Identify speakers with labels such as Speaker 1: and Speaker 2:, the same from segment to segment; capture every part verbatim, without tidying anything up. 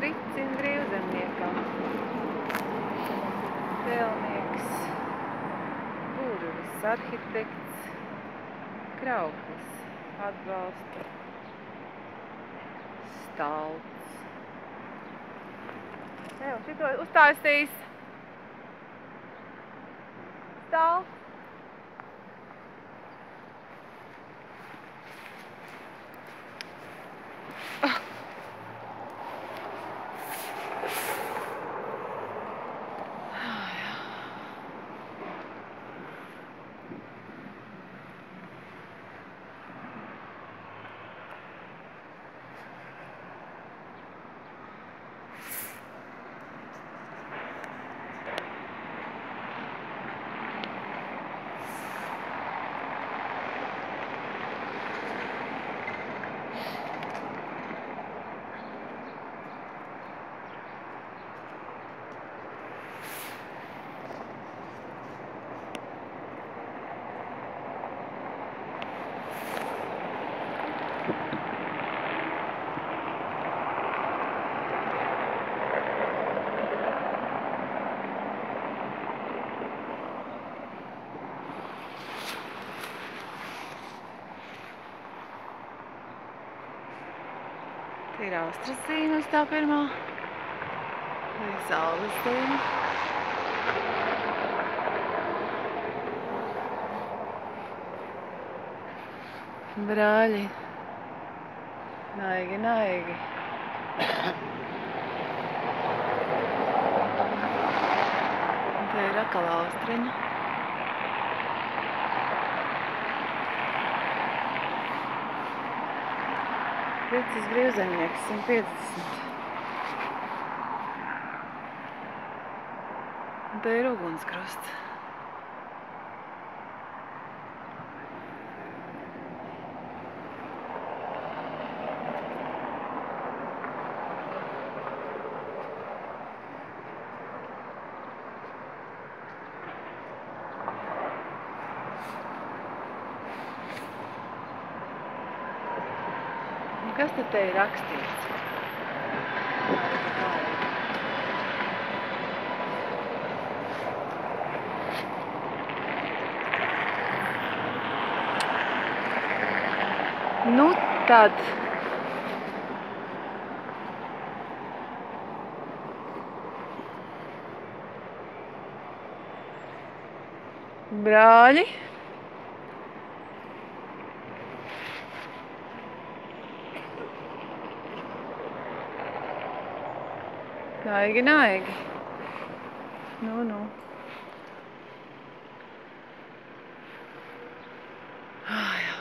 Speaker 1: Fricim brīvzemniekam. Tēlnieks, burvis, arhitekts, Krauklis, atbalsta, stalts. Tev šito uztaisīs. Stalts. Te ir Austras zīmes tā pirmā. Te ir saules zīme. Brāļi. Naigi, naigi. Un te ir atkal Austriņa. Fricis brīvzemnieks, simt piecdesmit. Un te ir ugunskrusts. Kas tad te ir rakstīts? Nu tad. Brāļi. Naigi, naigi. Nu, nu. Ah, jā.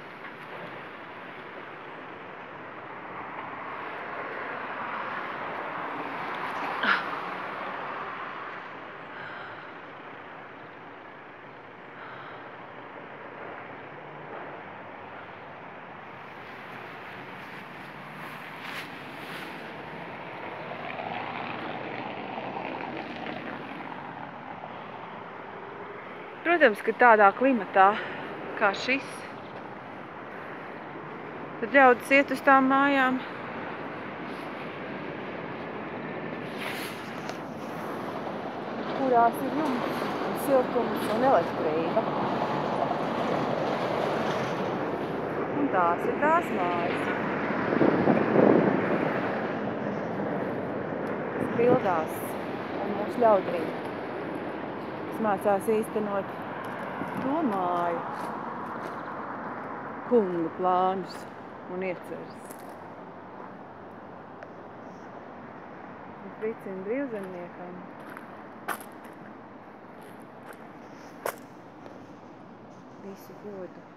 Speaker 1: Protams, ka tādā klimatā kā šis, tad ļaudis iet uz tām mājām. Kurās ir jumts, siltums un elektrība. Un tās ir tās mājas. Kas pildās un mūsu ļaudīm. Kas mācās īstenot to māju, kungu plānus un ieceres. Un Fricim brīvzemniekam visu godu.